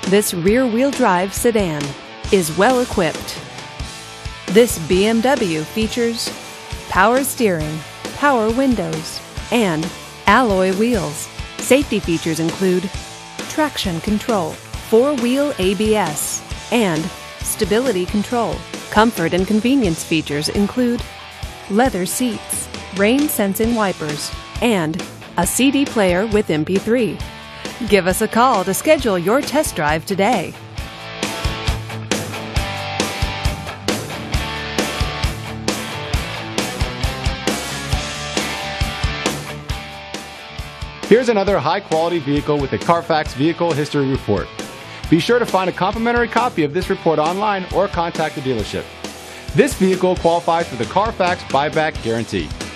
This rear-wheel drive sedan is well equipped. This BMW features power steering, power windows, and alloy wheels. Safety features include traction control, four-wheel ABS, and stability control. Comfort and convenience features include leather seats, rain-sensing wipers, and a CD player with MP3. Give us a call to schedule your test drive today. Here's another high-quality vehicle with a Carfax Vehicle History Report. Be sure to find a complimentary copy of this report online or contact the dealership. This vehicle qualifies for the Carfax Buyback Guarantee.